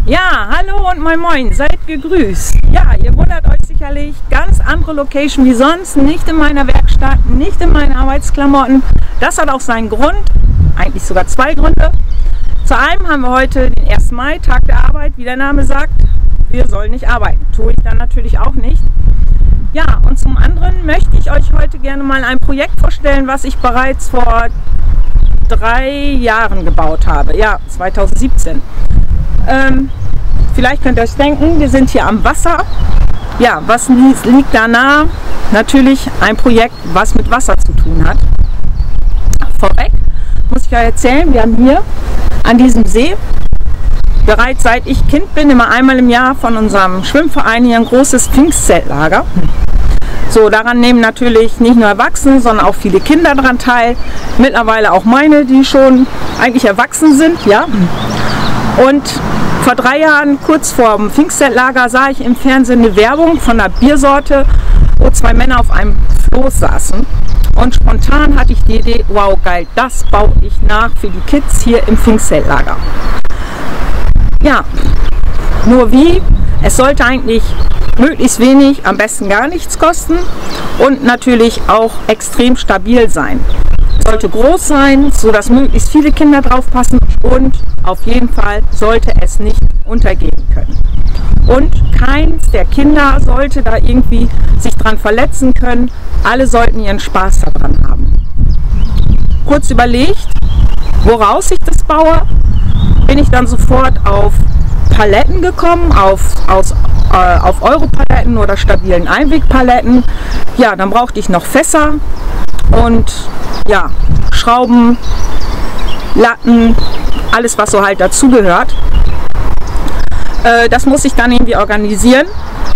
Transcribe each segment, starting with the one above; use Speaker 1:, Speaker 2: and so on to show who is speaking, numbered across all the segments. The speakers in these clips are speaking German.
Speaker 1: Ja, hallo und moin moin, seid gegrüßt. Ja, ihr wundert euch sicherlich, ganz andere Location wie sonst, nicht in meiner Werkstatt, nicht in meinen Arbeitsklamotten. Das hat auch seinen Grund, eigentlich sogar zwei Gründe. Zu einem haben wir heute den 1. Mai, Tag der Arbeit, wie der Name sagt. Wir sollen nicht arbeiten, tue ich dann natürlich auch nicht. Ja, und zum anderen möchte ich euch heute gerne mal ein Projekt vorstellen, was ich bereits vor 3 Jahren gebaut habe. Ja, 2017. Vielleicht könnt ihr euch denken, wir sind hier am Wasser. Ja, was liegt da nah? Natürlich ein Projekt, was mit Wasser zu tun hat. Vorweg muss ich euch erzählen, wir haben hier an diesem See bereits seit ich Kind bin immer einmal im Jahr von unserem Schwimmverein hier ein großes Pfingstzeltlager. So, daran nehmen natürlich nicht nur Erwachsene, sondern auch viele Kinder daran teil. Mittlerweile auch meine, die schon eigentlich erwachsen sind, ja. Und vor 3 Jahren, kurz vor dem Pfingstzeltlager, sah ich im Fernsehen eine Werbung von einer Biersorte, wo 2 Männer auf einem Floß saßen. Und spontan hatte ich die Idee, wow geil, das baue ich nach für die Kids hier im Pfingstzeltlager. Ja, nur wie? Es sollte eigentlich möglichst wenig, am besten gar nichts kosten und natürlich auch extrem stabil sein. Es sollte groß sein, sodass möglichst viele Kinder drauf passen und auf jeden Fall sollte es nicht untergehen können. Und keins der Kinder sollte da irgendwie sich dran verletzen können. Alle sollten ihren Spaß daran haben. Kurz überlegt, woraus ich das baue, bin ich dann sofort auf Paletten gekommen, auf Europaletten oder stabilen Einwegpaletten. Ja, dann brauchte ich noch Fässer und ja, Schrauben, Latten, alles was so halt dazugehört. Das muss ich dann irgendwie organisieren.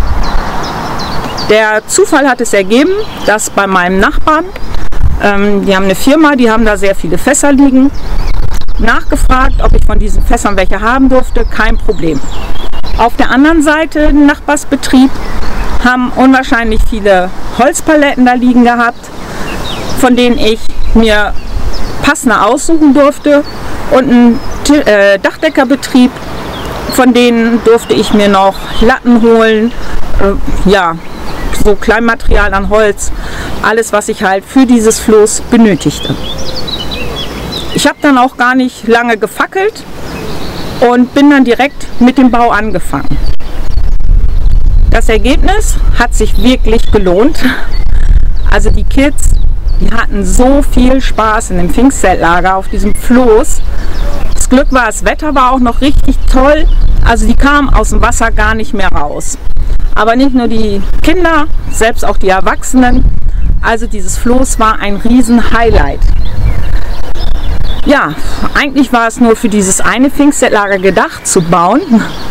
Speaker 1: Der Zufall hat es ergeben, dass bei meinem Nachbarn, die haben eine Firma, die haben da sehr viele Fässer liegen, nachgefragt, ob ich von diesen Fässern welche haben durfte, kein Problem. Auf der anderen Seite, im Nachbarsbetrieb, haben unwahrscheinlich viele Holzpaletten da liegen gehabt, von denen ich mir passende aussuchen durfte, und ein Dachdeckerbetrieb, von denen durfte ich mir noch Latten holen, ja, so Kleinmaterial an Holz, alles was ich halt für dieses Floß benötigte. Ich habe dann auch gar nicht lange gefackelt und bin dann direkt mit dem Bau angefangen. Das Ergebnis hat sich wirklich gelohnt. Also die Kids, die hatten so viel Spaß in dem Pfingstzeltlager auf diesem Floß. Das Glück war, das Wetter war auch noch richtig toll. Also die kamen aus dem Wasser gar nicht mehr raus. Aber nicht nur die Kinder, selbst auch die Erwachsenen. Also dieses Floß war ein riesen Highlight. Ja, eigentlich war es nur für dieses eine Pfingstzeltlager gedacht zu bauen.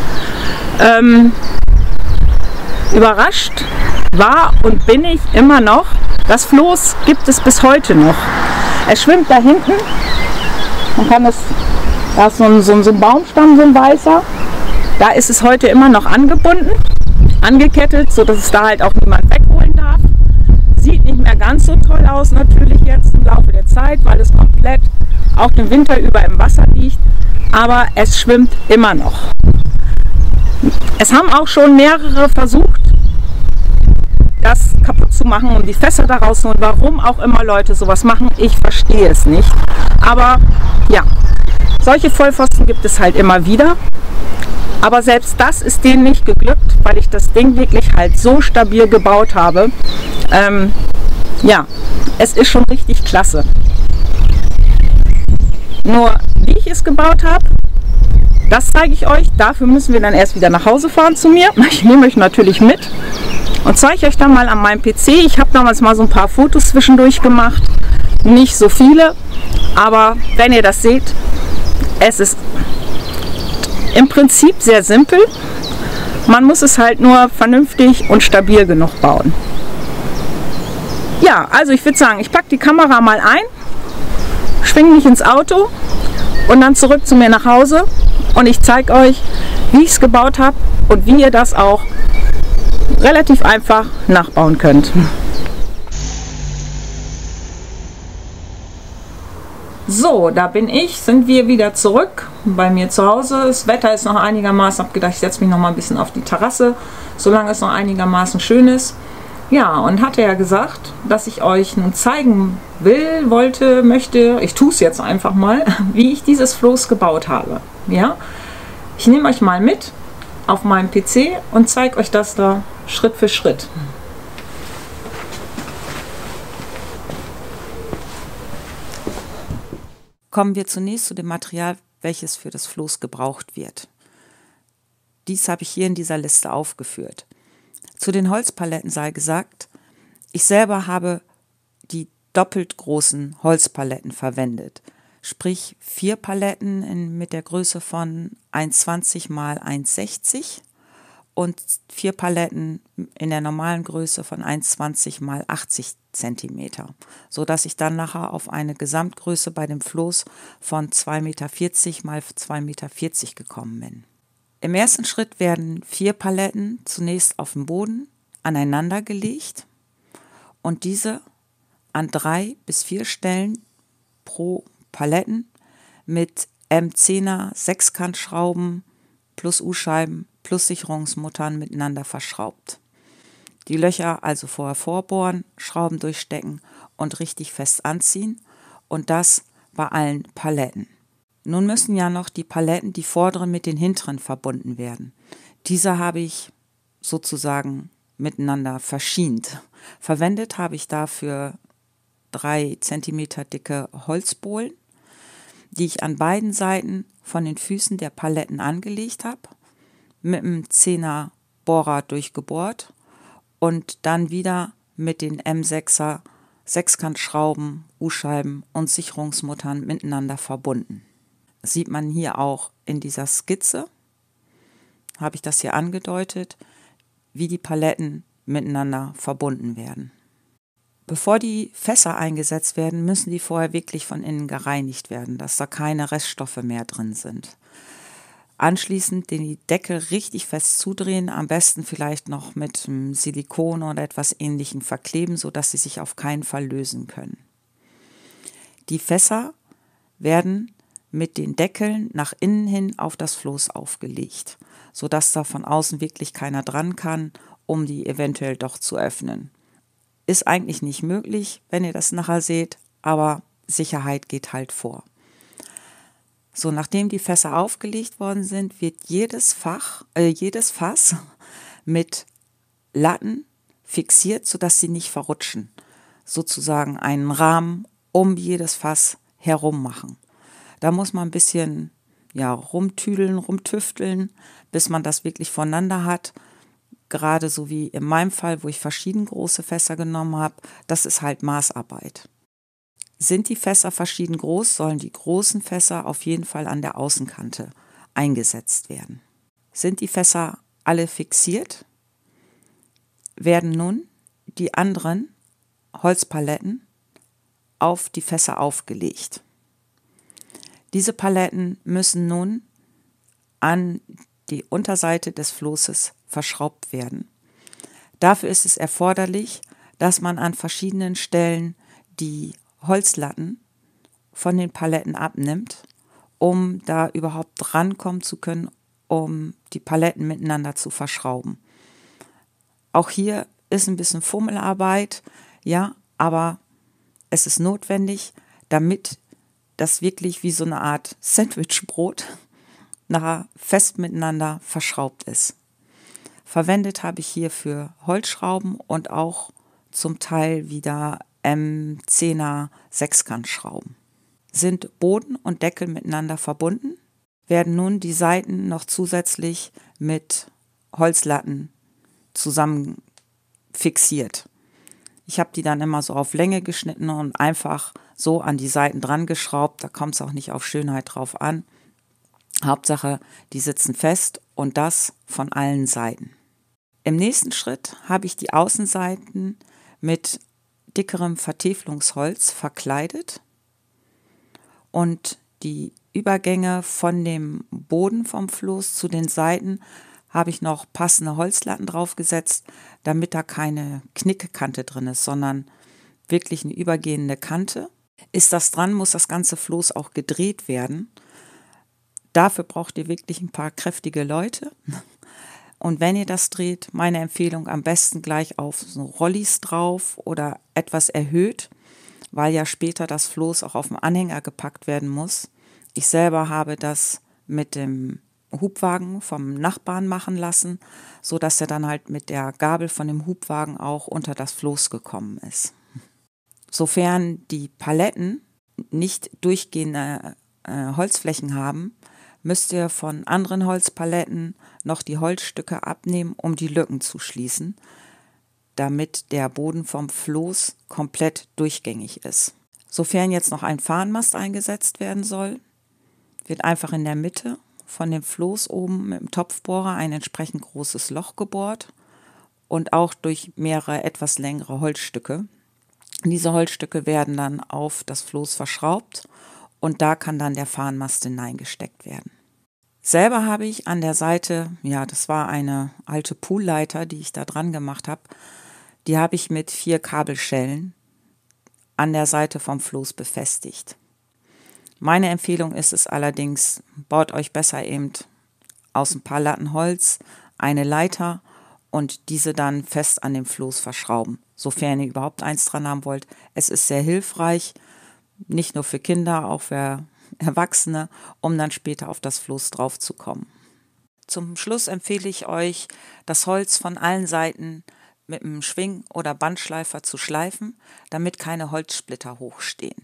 Speaker 1: Überrascht war und bin ich immer noch. Das Floß gibt es bis heute noch. Es schwimmt da hinten. Man kann es, da ist so ein Baumstamm, so ein weißer. Da ist es heute immer noch angebunden, angekettet, sodass es da halt auch niemand wegholen darf. Sieht nicht mehr ganz so toll aus natürlich jetzt im Laufe der Zeit, weil es komplett auch den Winter über im Wasser liegt, aber es schwimmt immer noch. Es haben auch schon mehrere versucht, das kaputt zu machen und die Fässer daraus zu holen. Warum auch immer Leute sowas machen, ich verstehe es nicht. Aber ja, solche Vollpfosten gibt es halt immer wieder. Aber selbst das ist denen nicht geglückt, weil ich das Ding wirklich halt so stabil gebaut habe. Ja, es ist schon richtig klasse. Nur wie ich es gebaut habe, das zeige ich euch. Dafür müssen wir dann erst wieder nach Hause fahren zu mir. Ich nehme euch natürlich mit und zeige euch dann mal an meinem PC. Ich habe damals mal so ein paar Fotos zwischendurch gemacht. Nicht so viele, aber wenn ihr das seht, es ist im Prinzip sehr simpel. Man muss es halt nur vernünftig und stabil genug bauen. Ja, also ich würde sagen, ich packe die Kamera mal ein, schwinge mich ins Auto und dann zurück zu mir nach Hause und ich zeige euch, wie ich es gebaut habe und wie ihr das auch relativ einfach nachbauen könnt. So, da sind wir wieder zurück bei mir zu Hause. Das Wetter ist noch einigermaßen, habe gedacht, ich setze mich noch mal ein bisschen auf die Terrasse, solange es noch einigermaßen schön ist. Ja, und hatte ja gesagt, dass ich euch nun zeigen möchte, ich tue es jetzt einfach mal, wie ich dieses Floß gebaut habe. Ja, ich nehme euch mal mit auf meinem PC und zeige euch das da Schritt für Schritt. Kommen wir zunächst zu dem Material, welches für das Floß gebraucht wird. Dies habe ich hier in dieser Liste aufgeführt. Zu den Holzpaletten sei gesagt, ich selber habe die doppelt großen Holzpaletten verwendet. Sprich 4 Paletten mit der Größe von 1,20 x 1,60 und 4 Paletten in der normalen Größe von 1,20 x 80 cm, sodass ich dann nachher auf eine Gesamtgröße bei dem Floß von 2,40 Meter x 2,40 Meter gekommen bin. Im ersten Schritt werden 4 Paletten zunächst auf dem Boden aneinander gelegt und diese an 3 bis 4 Stellen pro Paletten mit M10er Sechskantschrauben plus U-Scheiben plus Sicherungsmuttern miteinander verschraubt. Die Löcher also vorher vorbohren, Schrauben durchstecken und richtig fest anziehen und das bei allen Paletten. Nun müssen ja noch die Paletten, die vorderen mit den hinteren verbunden werden. Diese habe ich sozusagen miteinander verschient. Verwendet habe ich dafür 3 cm dicke Holzbohlen, die ich an beiden Seiten von den Füßen der Paletten angelegt habe, mit einem 10er Bohrer durchgebohrt und dann wieder mit den M6er Sechskantschrauben, U-Scheiben und Sicherungsmuttern miteinander verbunden. Das sieht man hier auch in dieser Skizze, habe ich das hier angedeutet, wie die Paletten miteinander verbunden werden. Bevor die Fässer eingesetzt werden, müssen die vorher wirklich von innen gereinigt werden, dass da keine Reststoffe mehr drin sind. Anschließend den Deckel richtig fest zudrehen, am besten vielleicht noch mit Silikon oder etwas Ähnlichem verkleben, sodass sie sich auf keinen Fall lösen können. Die Fässer werden mit den Deckeln nach innen hin auf das Floß aufgelegt, sodass da von außen wirklich keiner dran kann, um die eventuell doch zu öffnen. Ist eigentlich nicht möglich, wenn ihr das nachher seht, aber Sicherheit geht halt vor. So, nachdem die Fässer aufgelegt worden sind, wird jedes Fass mit Latten fixiert, sodass sie nicht verrutschen. Sozusagen einen Rahmen um jedes Fass herum machen. Da muss man ein bisschen rumtüdeln, rumtüfteln, bis man das wirklich voneinander hat. Gerade so wie in meinem Fall, wo ich verschieden große Fässer genommen habe, das ist halt Maßarbeit. Sind die Fässer verschieden groß, sollen die großen Fässer auf jeden Fall an der Außenkante eingesetzt werden. Sind die Fässer alle fixiert, werden nun die anderen Holzpaletten auf die Fässer aufgelegt. Diese Paletten müssen nun an die Unterseite des Floßes verschraubt werden. Dafür ist es erforderlich, dass man an verschiedenen Stellen die Holzlatten von den Paletten abnimmt, um da überhaupt rankommen zu können, um die Paletten miteinander zu verschrauben. Auch hier ist ein bisschen Fummelarbeit, ja, aber es ist notwendig, damit das wirklich wie so eine Art Sandwichbrot nachher fest miteinander verschraubt ist. Verwendet habe ich hierfür Holzschrauben und auch zum Teil wieder M10er Sechskantschrauben. Sind Boden und Deckel miteinander verbunden, werden nun die Seiten noch zusätzlich mit Holzlatten zusammen fixiert. Ich habe die dann immer so auf Länge geschnitten und einfach so an die Seiten dran geschraubt. Da kommt es auch nicht auf Schönheit drauf an. Hauptsache, die sitzen fest und das von allen Seiten. Im nächsten Schritt habe ich die Außenseiten mit dickerem Vertäfelungsholz verkleidet und die Übergänge von dem Boden vom Floß zu den Seiten habe ich noch passende Holzlatten draufgesetzt, damit da keine Knickkante drin ist, sondern wirklich eine übergehende Kante.
Speaker 2: Ist das dran, muss das ganze Floß auch gedreht werden. Dafür braucht ihr wirklich ein paar kräftige Leute. Und wenn ihr das dreht, meine Empfehlung, am besten gleich auf so Rollis drauf oder etwas erhöht, weil ja später das Floß auch auf den Anhänger gepackt werden muss. Ich selber habe das mit dem Hubwagen vom Nachbarn machen lassen, so dass er dann halt mit der Gabel von dem Hubwagen auch unter das Floß gekommen ist. Sofern die Paletten nicht durchgehende Holzflächen haben, müsst ihr von anderen Holzpaletten noch die Holzstücke abnehmen, um die Lücken zu schließen, damit der Boden vom Floß komplett durchgängig ist. Sofern jetzt noch ein Fahnenmast eingesetzt werden soll, wird einfach in der Mitte von dem Floß oben mit dem Topfbohrer ein entsprechend großes Loch gebohrt und auch durch mehrere etwas längere Holzstücke. Diese Holzstücke werden dann auf das Floß verschraubt und da kann dann der Fahnenmast hineingesteckt werden. Selber habe ich an der Seite, ja, das war eine alte Poolleiter, die ich da dran gemacht habe, die habe ich mit 4 Kabelschellen an der Seite vom Floß befestigt. Meine Empfehlung ist es allerdings, baut euch besser eben aus ein paar Latten Holz eine Leiter und diese dann fest an dem Floß verschrauben, sofern ihr überhaupt eins dran haben wollt. Es ist sehr hilfreich, nicht nur für Kinder, auch für Erwachsene, um dann später auf das Floß drauf zu kommen. Zum Schluss empfehle ich euch, das Holz von allen Seiten mit einem Schwing- oder Bandschleifer zu schleifen, damit keine Holzsplitter hochstehen.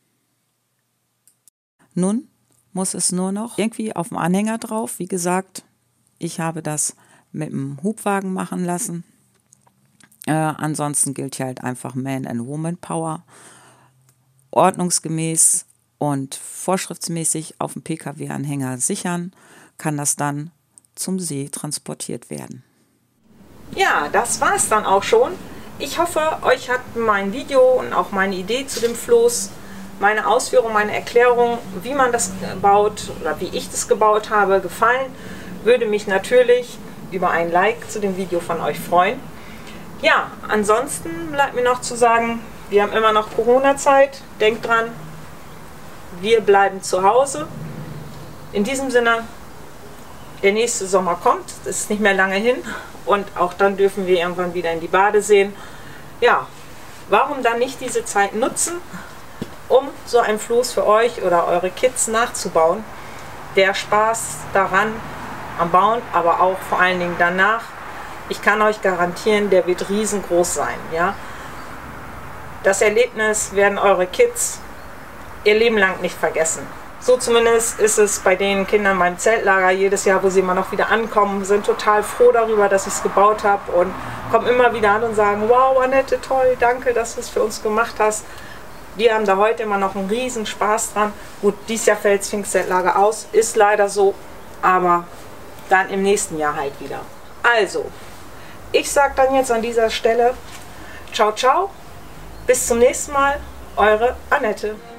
Speaker 2: Nun muss es nur noch irgendwie auf dem Anhänger drauf. Wie gesagt, ich habe das mit dem Hubwagen machen lassen. Ansonsten gilt hier halt einfach Man and Woman Power. Ordnungsgemäß und vorschriftsmäßig auf dem Pkw-Anhänger sichern, kann das dann zum See transportiert werden.
Speaker 1: Ja, das war es dann auch schon. Ich hoffe, euch hat mein Video und auch meine Idee zu dem Floß, meine Ausführung, meine Erklärung, wie man das baut oder wie ich das gebaut habe, gefallen. Würde mich natürlich über ein Like zu dem Video von euch freuen. Ja, ansonsten bleibt mir noch zu sagen, wir haben immer noch Corona-Zeit. Denkt dran, wir bleiben zu Hause. In diesem Sinne, der nächste Sommer kommt, das ist nicht mehr lange hin und auch dann dürfen wir irgendwann wieder in die Badeseen. Ja, warum dann nicht diese Zeit nutzen, um so ein Floß für euch oder eure Kids nachzubauen? Der Spaß daran am Bauen, aber auch vor allen Dingen danach, ich kann euch garantieren, der wird riesengroß sein. Ja? Das Erlebnis werden eure Kids ihr Leben lang nicht vergessen. So zumindest ist es bei den Kindern in meinem Zeltlager jedes Jahr, wo sie immer noch wieder ankommen, sind total froh darüber, dass ich es gebaut habe und kommen immer wieder an und sagen, wow, Annette, toll, danke, dass du es für uns gemacht hast. Die haben da heute immer noch einen riesen Spaß dran. Gut, dieses Jahr fällt das Pfingstzeltlager aus, ist leider so, aber dann im nächsten Jahr halt wieder. Also, ich sage dann jetzt an dieser Stelle, ciao, ciao, bis zum nächsten Mal, eure Annette.